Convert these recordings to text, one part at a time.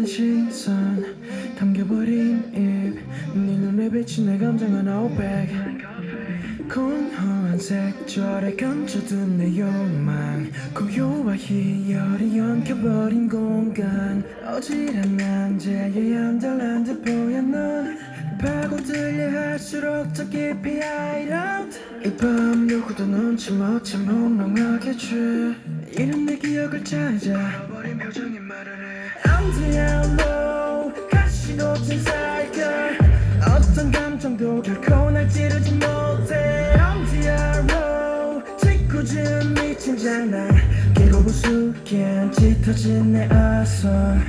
시선 감겨버린 입 네 눈에 비친 내 감정은 오백 공허한 색조에 감춰둔 내 욕망 고요와 희열이 엉켜버린 공간 어지러운 난제에 안달난 듯 보여 넌 파고들려 할수록 더 깊이 hide out 이 밤 누구도 눈치 못 채 몽롱하게 줘 이런 내 기억을 찾아 버린 표정이 말을 해 I'm the outlaw 가시 놓친 cycle 어떤 감정도 결코 날 찌르지 못해 I'm the outlaw 짓궂은 미친 장난 길고 부수기엔 짙어진 내 아선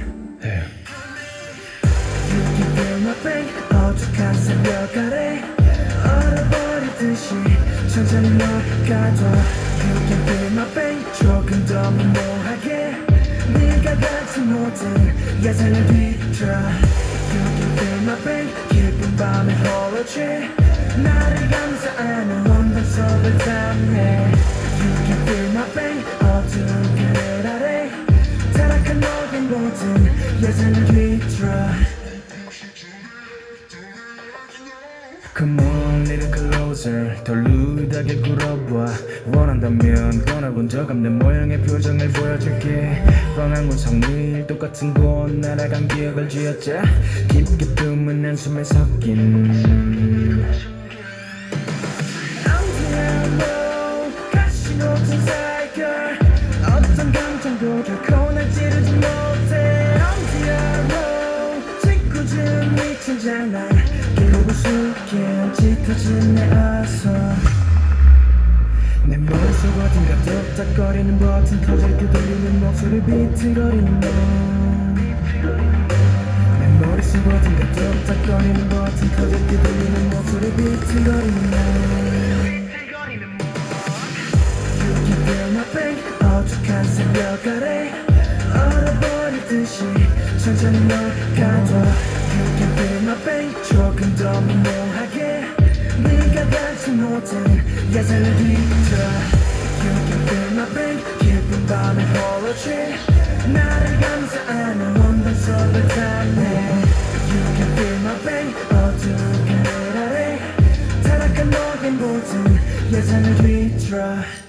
You can feel my pain 어둑한 새벽 아래 얼어버리듯이 천천히 녹아도 You can feel my pain 조금 더 무모하게 네가 갖지 못한 예상을 뒤져 You can feel my pain 깊은 밤에 홀로 취해 나를 감싸안은 온통 속을 탐해 You can feel my pain 어두운 그늘 아래 타락한 녹인 모든 예상을 뒤져 Come on, little closer 더 루드하게 굴어봐 원한다면 꺼내본 적 없는 모양의 표정을 보여줄게 뻔한 구성 늘 똑같은 곳 날아간 기억을 쥐어짜 깊게 품은 한숨에 섞인 I'm the outlaw 가시 놓친 cycle 어떤 감정도 결코 날 찌르지 못해 I'm the outlaw 짓궂은 미친 장난 길고 부수기엔 짙어진 내 아선 내 머릿속 어딘가 뚝딱거리는 버튼 터질 때 들리는 목소리 비틀거리는 내 머릿속 어딘가 뚝딱거리는 버튼 터질 때 들리는 목소리 비틀거리는 You can feel my pain 어둑한 새벽 아래 얼어버리듯이 천천히 녹아도 You can feel my pain 조금 더 무모하게 네가 갖지 못한 예상을 뒤져 You can feel my pain 깊은 밤에 홀로 취해 나를 감싸안은 온통 속을 탐해 You can feel my pain 어두운 그늘 아래 타락한 녹인 모든 예상을 뒤져